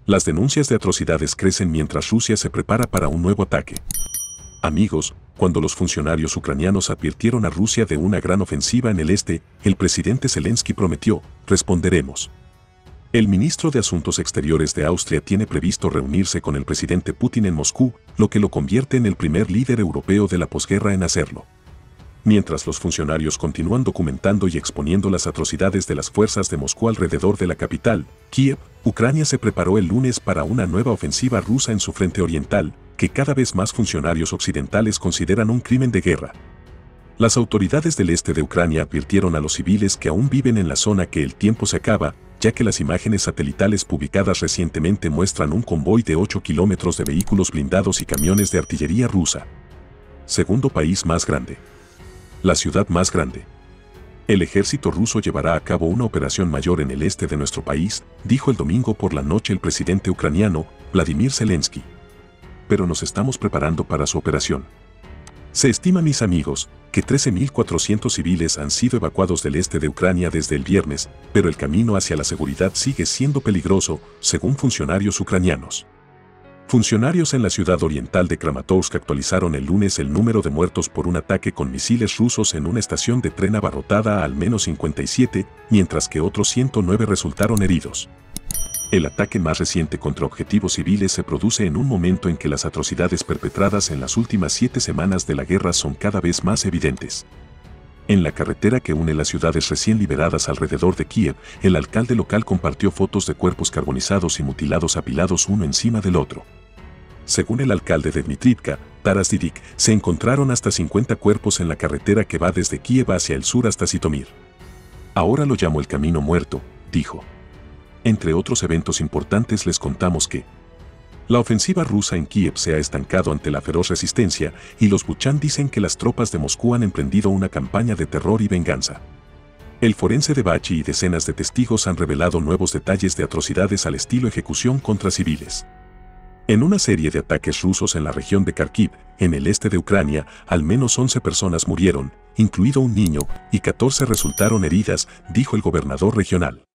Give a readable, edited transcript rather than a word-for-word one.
Las denuncias de atrocidades crecen mientras Rusia se prepara para un nuevo ataque. Amigos, cuando los funcionarios ucranianos advirtieron a Rusia de una gran ofensiva en el este, el presidente Zelensky prometió: responderemos. El ministro de Asuntos Exteriores de Austria tiene previsto reunirse con el presidente Putin en Moscú, lo que lo convierte en el primer líder europeo de la posguerra en hacerlo. Mientras los funcionarios continúan documentando y exponiendo las atrocidades de las fuerzas de Moscú alrededor de la capital, Kiev, Ucrania se preparó el lunes para una nueva ofensiva rusa en su frente oriental, que cada vez más funcionarios occidentales consideran un crimen de guerra. Las autoridades del este de Ucrania advirtieron a los civiles que aún viven en la zona que el tiempo se acaba, ya que las imágenes satelitales publicadas recientemente muestran un convoy de 8 kilómetros de vehículos blindados y camiones de artillería rusa. Segundo país más grande. La ciudad más grande. El ejército ruso llevará a cabo una operación mayor en el este de nuestro país, dijo el domingo por la noche el presidente ucraniano, Vladimir Zelensky. Pero nos estamos preparando para su operación. Se estima, mis amigos, que 13.400 civiles han sido evacuados del este de Ucrania desde el viernes, pero el camino hacia la seguridad sigue siendo peligroso, según funcionarios ucranianos. Funcionarios en la ciudad oriental de Kramatorsk actualizaron el lunes el número de muertos por un ataque con misiles rusos en una estación de tren abarrotada a al menos 57, mientras que otros 109 resultaron heridos. El ataque más reciente contra objetivos civiles se produce en un momento en que las atrocidades perpetradas en las últimas 7 semanas de la guerra son cada vez más evidentes. En la carretera que une las ciudades recién liberadas alrededor de Kiev, el alcalde local compartió fotos de cuerpos carbonizados y mutilados apilados uno encima del otro. Según el alcalde de Dmitrivka, Taras Didik, se encontraron hasta 50 cuerpos en la carretera que va desde Kiev hacia el sur hasta Zitomir. Ahora lo llamo el camino muerto, dijo. Entre otros eventos importantes les contamos que la ofensiva rusa en Kiev se ha estancado ante la feroz resistencia y los Buchan dicen que las tropas de Moscú han emprendido una campaña de terror y venganza. El forense de Bachi y decenas de testigos han revelado nuevos detalles de atrocidades al estilo ejecución contra civiles. En una serie de ataques rusos en la región de Kharkiv, en el este de Ucrania, al menos 11 personas murieron, incluido un niño, y 14 resultaron heridas, dijo el gobernador regional.